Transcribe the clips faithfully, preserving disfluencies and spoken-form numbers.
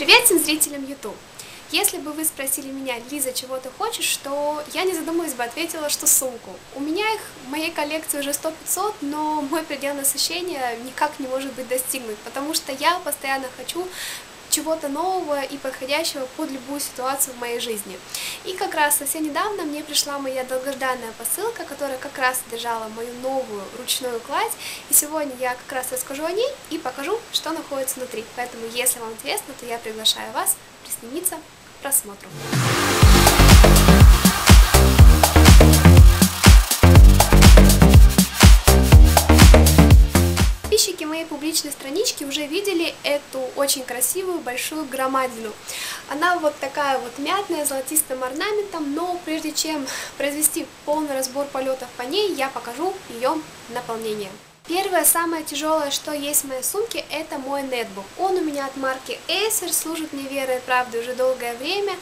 Привет всем зрителям YouTube! Если бы вы спросили меня, Лиза, чего ты хочешь, то я не задумываясь бы ответила, что сумку. У меня их в моей коллекции уже сто пятьсот, но мой предел насыщения никак не может быть достигнут, потому что я постоянно хочу чего-то нового и подходящего под любую ситуацию в моей жизни. И как раз совсем недавно мне пришла моя долгожданная посылка, которая как раз содержала мою новую ручную кладь, и сегодня я как раз расскажу о ней и покажу, что находится внутри. Поэтому, если вам интересно, то я приглашаю вас присоединиться к просмотру. Подписчики моей публичной странички уже видели эту очень красивую большую громадину. Она вот такая вот мятная, с золотистым орнаментом, но прежде чем произвести полный разбор полетов по ней, я покажу ее наполнение. Первое, самое тяжелое, что есть в моей сумке, это мой нетбук. Он у меня от марки Acer, служит мне верой и правдой уже долгое время,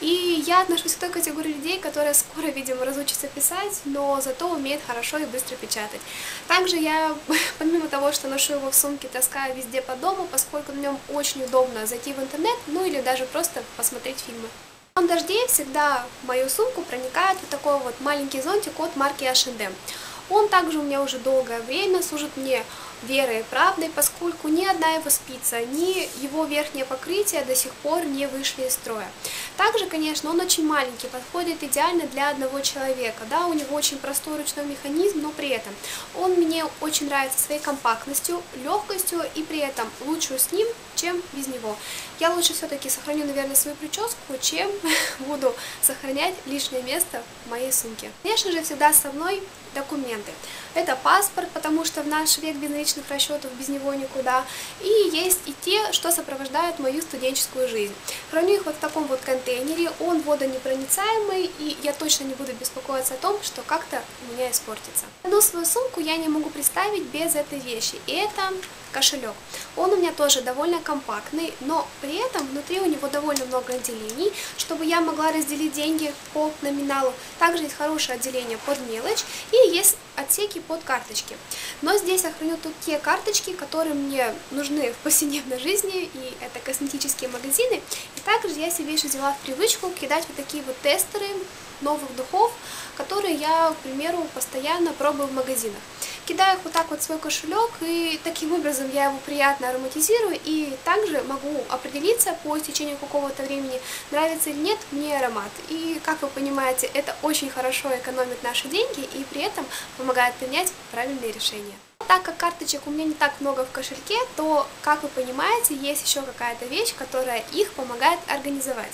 и я отношусь к той категории людей, которая скоро, видимо, разучится писать, но зато умеет хорошо и быстро печатать. Также я, помимо того, что ношу его в сумке, таскаю везде по дому, поскольку на нем очень удобно зайти в интернет, ну или даже просто посмотреть фильмы. В дождей всегда в мою сумку проникает вот такой вот маленький зонтик от марки эйч энд эм. Он также у меня уже долгое время служит мне верой и правдой, поскольку ни одна его спица, ни его верхнее покрытие до сих пор не вышли из строя. Также, конечно, он очень маленький, подходит идеально для одного человека. Да, у него очень простой ручной механизм, но при этом он мне очень нравится своей компактностью, легкостью и при этом лучше с ним, чем без него. Я лучше все-таки сохраню, наверное, свою прическу, чем буду сохранять лишнее место в моей сумке. Конечно же, всегда со мной документы. Это паспорт, потому что в наш век без наличных расчетов без него никуда. И есть и те, что сопровождают мою студенческую жизнь. Храню их вот в таком вот контейнере, он водонепроницаемый, и я точно не буду беспокоиться о том, что как-то у меня испортится. Но свою сумку я не могу представить без этой вещи, и это кошелек. Он у меня тоже довольно компактный, но при этом внутри у него довольно много отделений, чтобы я могла разделить деньги по номиналу. Также есть хорошее отделение под мелочь и есть отсеки под карточки. Но здесь я храню тут те карточки, которые мне нужны в повседневной жизни, и это косметические магазины. И также я себе еще взяла в привычку кидать вот такие вот тестеры новых духов, которые я, к примеру, постоянно пробую в магазинах. Кидаю их вот так вот в свой кошелек, и таким образом я его приятно ароматизирую, и также могу определиться по истечению какого-то времени, нравится или нет мне аромат. И, как вы понимаете, это очень хорошо экономит наши деньги и при этом помогает принять правильные решения. Так как карточек у меня не так много в кошельке, то, как вы понимаете, есть еще какая-то вещь, которая их помогает организовать.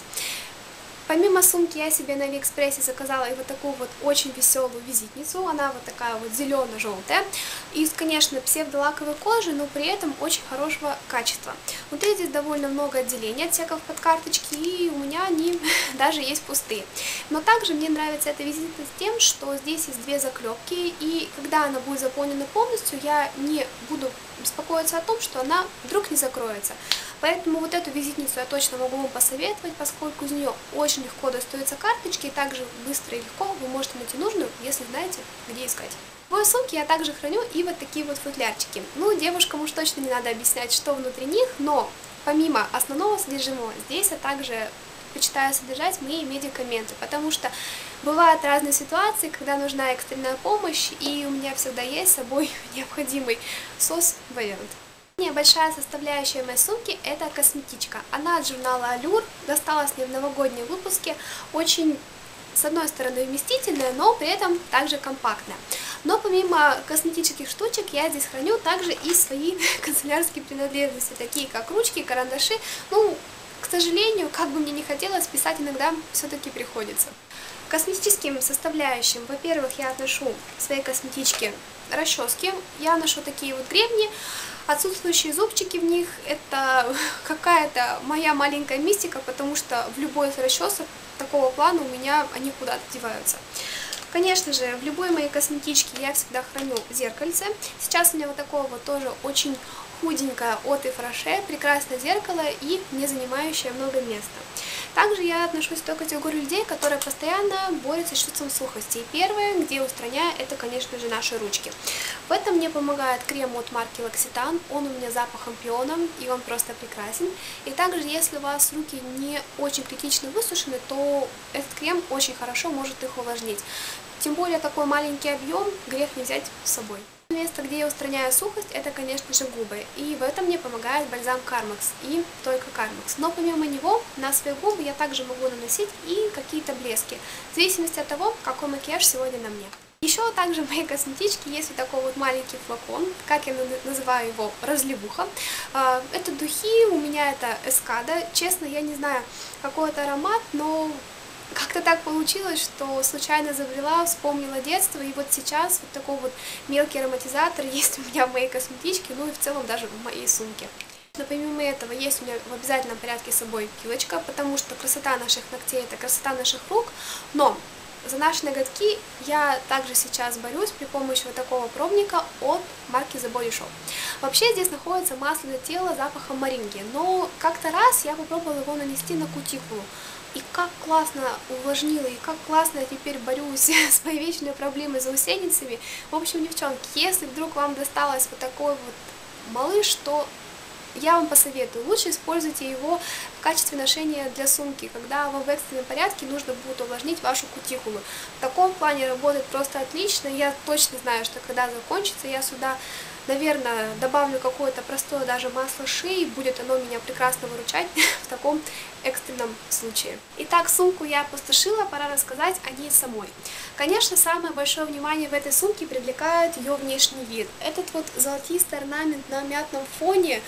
Помимо сумки я себе на Алиэкспрессе заказала и вот такую вот очень веселую визитницу, она вот такая вот зелено-желтая, из, конечно, псевдолаковой кожи, но при этом очень хорошего качества. Внутри здесь довольно много отделений, отсеков под карточки, и у меня они даже есть пустые. Но также мне нравится эта визитница тем, что здесь есть две заклепки, и когда она будет заполнена полностью, я не буду беспокоиться о том, что она вдруг не закроется. Поэтому вот эту визитницу я точно могу вам посоветовать, поскольку из нее очень легко достаются карточки, и также быстро и легко вы можете найти нужную, если знаете, где искать. В моей сумке я также храню и вот такие вот футлярчики. Ну, девушкам уж точно не надо объяснять, что внутри них, но помимо основного содержимого, здесь я также предпочитаю содержать мои медикаменты, потому что бывают разные ситуации, когда нужна экстренная помощь, и у меня всегда есть с собой необходимый сос Валиант. Большая составляющая моей сумки — это косметичка. Она от журнала Allure, досталась мне в новогоднем выпуске, очень, с одной стороны, вместительная, но при этом также компактная. Но помимо косметических штучек я здесь храню также и свои канцелярские принадлежности, такие как ручки, карандаши. Ну, к сожалению, как бы мне не хотелось, писать иногда все-таки приходится. К косметическим составляющим, во-первых, я отношу в своей косметичке расчески, я ношу такие вот гребни. Отсутствующие зубчики в них — это какая-то моя маленькая мистика, потому что в любой из расчесок такого плана у меня они куда-то деваются. Конечно же, в любой моей косметичке я всегда храню зеркальце. Сейчас у меня вот такого вот тоже очень худенькая от Ифраше, прекрасное зеркало и не занимающее много места. Также я отношусь к той категории людей, которые постоянно борются с чувством сухости. И первое, где я устраняю, это, конечно же, наши ручки. В этом мне помогает крем от марки L'Occitane. Он у меня запахом пиона, и он просто прекрасен. И также, если у вас руки не очень критично высушены, то этот крем очень хорошо может их увлажнить. Тем более, такой маленький объем грех не взять с собой. Место, где я устраняю сухость, это, конечно же, губы. И в этом мне помогает бальзам Carmex и только Carmex. Но помимо него, на свои губы я также могу наносить и какие-то блески, в зависимости от того, какой макияж сегодня на мне. Еще также в моей косметичке есть вот такой вот маленький флакон, как я называю его, разливуха. Это духи, у меня это Эскада. Честно, я не знаю, какой это аромат, но как-то так получилось, что случайно забрела, вспомнила детство, и вот сейчас вот такой вот мелкий ароматизатор есть у меня в моей косметичке, ну и в целом даже в моей сумке. Но помимо этого есть у меня в обязательном порядке с собой пилочка, потому что красота наших ногтей – это красота наших рук, но за наши ноготки я также сейчас борюсь при помощи вот такого пробника от марки The Body Shop. Вообще здесь находится масло для тела запахом моринги, но как-то раз я попробовала его нанести на кутикулу. И как классно увлажнила, и как классно я теперь борюсь с моей вечной проблемой заусеницами. В общем, девчонки, если вдруг вам досталось вот такой вот малыш, то я вам посоветую, лучше используйте его в качестве ношения для сумки, когда вам в экстренном порядке нужно будет увлажнить вашу кутикулу. В таком плане работает просто отлично, я точно знаю, что когда закончится, я сюда, наверное, добавлю какое-то простое даже масло шеи, будет оно меня прекрасно выручать в таком экстренном случае. Итак, сумку я опустошила, пора рассказать о ней самой. Конечно, самое большое внимание в этой сумке привлекает ее внешний вид. Этот вот золотистый орнамент на мятном фоне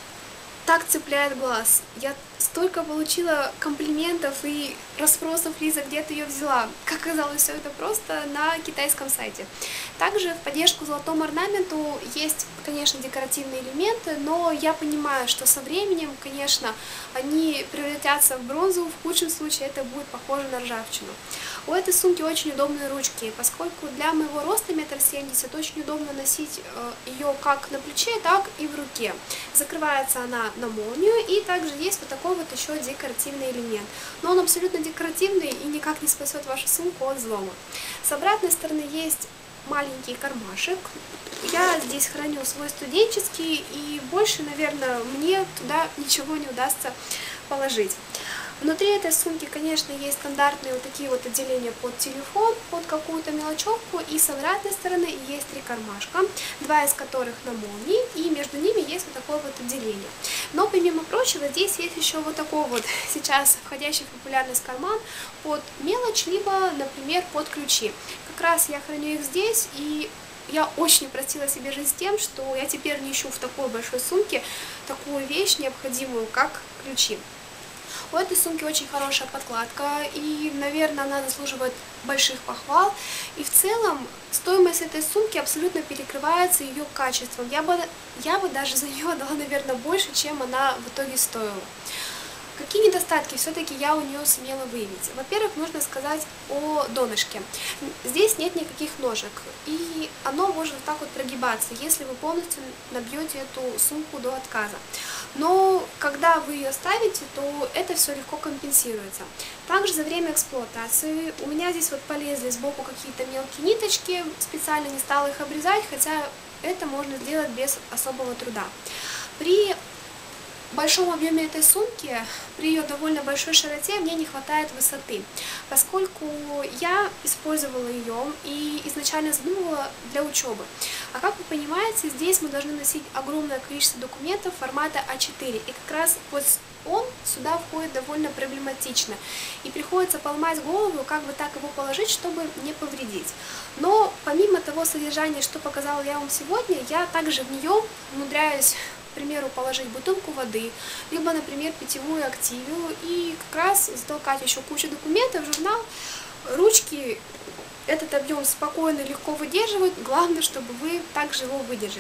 так цепляет глаз. Я столько получила комплиментов и расспросов: Лиза, где ты ее взяла? Как оказалось, все это просто на китайском сайте. Также в поддержку золотому орнаменту есть, конечно, декоративные элементы, но я понимаю, что со временем, конечно, они превратятся в бронзу, в худшем случае это будет похоже на ржавчину. У этой сумки очень удобные ручки, поскольку для моего роста метр семьдесят очень удобно носить ее как на плече, так и в руке. Закрывается она на молнию, и также есть вот такой вот еще декоративный элемент. Но он абсолютно декоративный и никак не спасет вашу сумку от взлома. С обратной стороны есть маленький кармашек. Я здесь храню свой студенческий, и больше, наверное, мне туда ничего не удастся положить. Внутри этой сумки, конечно, есть стандартные вот такие вот отделения под телефон, под какую-то мелочевку, и с обратной стороны есть три кармашка, два из которых на молнии, и между ними есть вот такое вот отделение. Но помимо прочего, здесь есть еще вот такой вот сейчас входящий в популярность карман под мелочь, либо, например, под ключи. Как раз я храню их здесь, и я очень упростила себе жизнь тем, что я теперь не ищу в такой большой сумке такую вещь необходимую, как ключи. У этой сумки очень хорошая подкладка, и, наверное, она заслуживает больших похвал. И в целом стоимость этой сумки абсолютно перекрывается ее качеством. Я бы, я бы даже за нее дала, наверное, больше, чем она в итоге стоила. Какие недостатки все-таки я у нее сумела выявить? Во-первых, нужно сказать о донышке. Здесь нет никаких ножек, и оно может так вот прогибаться, если вы полностью набьете эту сумку до отказа. Но когда вы ее ставите, то это все легко компенсируется. Также за время эксплуатации у меня здесь вот полезли сбоку какие-то мелкие ниточки, специально не стала их обрезать, хотя это можно сделать без особого труда. При большом объеме этой сумки, при ее довольно большой широте, мне не хватает высоты, поскольку я использовала ее и изначально задумывала для учебы. А как вы понимаете, здесь мы должны носить огромное количество документов формата а четыре, и как раз вот он сюда входит довольно проблематично, и приходится поломать голову, как бы так его положить, чтобы не повредить. Но помимо того содержания, что показала я вам сегодня, я также в нее умудряюсь, к примеру, положить бутылку воды, либо, например, питьевую активию, и как раз затолкать еще кучу документов, журнал. Ручки этот объем спокойно, легко выдерживают, главное, чтобы вы также его выдержали.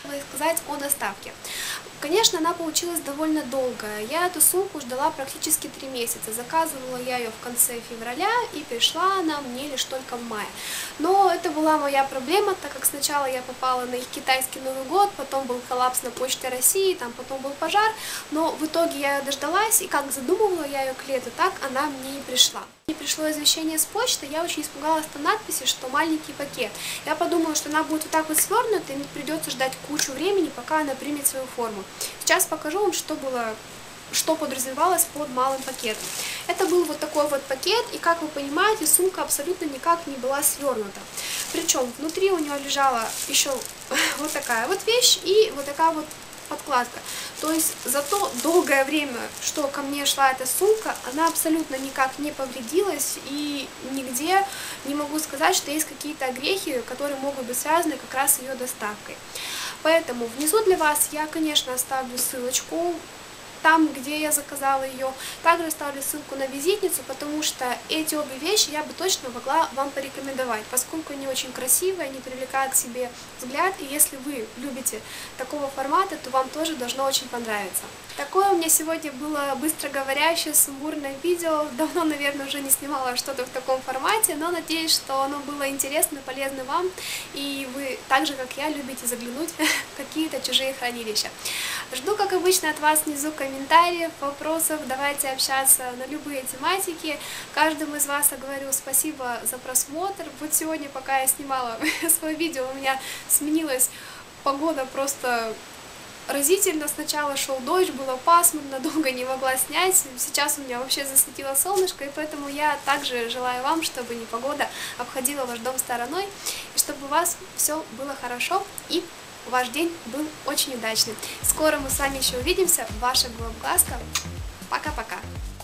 сказать о доставке. Конечно, она получилась довольно долгая. Я эту сумку ждала практически три месяца. Заказывала я ее в конце февраля, и пришла она мне лишь только в мае. Но это была моя проблема, так как сначала я попала на их китайский Новый год, потом был коллапс на Почте России, там потом был пожар, но в итоге я ее дождалась, и как задумывала я ее к лету, так она мне и пришла. Мне пришло извещение с почты, я очень испугалась той надписи, что маленький пакет. Я подумала, что она будет вот так вот свернута, и мне придется ждать кучу времени, пока она примет свою форму. Сейчас покажу вам, что было, что подразумевалось под малым пакетом. Это был вот такой вот пакет, и, как вы понимаете, сумка абсолютно никак не была свернута. Причем внутри у нее лежала еще вот такая вот вещь и вот такая вот подкладка. То есть за то долгое время, что ко мне шла эта сумка, она абсолютно никак не повредилась, и нигде не могу сказать, что есть какие-то огрехи, которые могут быть связаны как раз с ее доставкой. Поэтому внизу для вас я, конечно, оставлю ссылочку там, где я заказала ее. Также оставлю ссылку на визитницу, потому что эти обе вещи я бы точно могла вам порекомендовать, поскольку они очень красивые, они привлекают к себе взгляд, и если вы любите такого формата, то вам тоже должно очень понравиться. Такое у меня сегодня было быстроговорящее, сумбурное видео. Давно, наверное, уже не снимала что-то в таком формате, но надеюсь, что оно было интересно, полезно вам, и вы так же, как я, любите заглянуть в какие-то чужие хранилища. Жду, как обычно, от вас внизу комментариев, вопросов, давайте общаться на любые тематики. Каждому из вас я говорю спасибо за просмотр. Вот сегодня, пока я снимала свое видео, у меня сменилась погода просто разительно. Сначала шел дождь, было пасмурно, долго не могла снять. Сейчас у меня вообще засветило солнышко, и поэтому я также желаю вам, чтобы непогода обходила ваш дом стороной, и чтобы у вас все было хорошо, и ваш день был очень удачным. Скоро мы с вами еще увидимся. Ваша Глазка. Пока-пока.